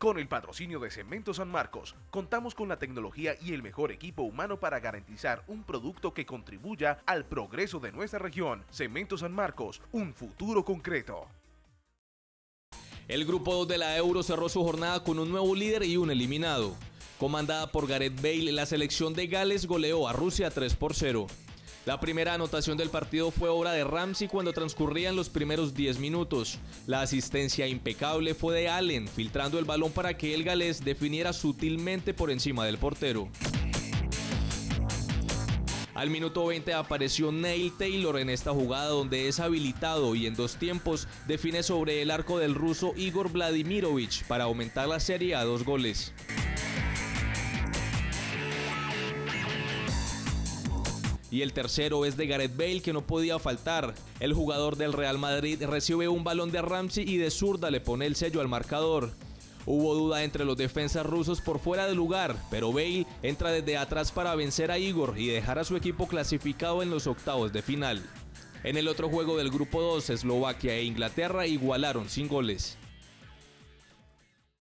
Con el patrocinio de Cemento San Marcos, contamos con la tecnología y el mejor equipo humano para garantizar un producto que contribuya al progreso de nuestra región. Cemento San Marcos, un futuro concreto. El grupo 2 de la Euro cerró su jornada con un nuevo líder y un eliminado. Comandada por Gareth Bale, la selección de Gales goleó a Rusia 3-0. La primera anotación del partido fue obra de Ramsey cuando transcurrían los primeros 10 minutos. La asistencia impecable fue de Allen, filtrando el balón para que el galés definiera sutilmente por encima del portero. Al minuto 20 apareció Neil Taylor en esta jugada donde es habilitado y en 2 tiempos define sobre el arco del ruso Igor Vladimirovich para aumentar la serie a 2 goles. Y el tercero es de Gareth Bale, que no podía faltar. El jugador del Real Madrid recibe un balón de Ramsey y de zurda le pone el sello al marcador. Hubo duda entre los defensas rusos por fuera de lugar, pero Bale entra desde atrás para vencer a Igor y dejar a su equipo clasificado en los octavos de final. En el otro juego del grupo 2, Eslovaquia e Inglaterra igualaron sin goles.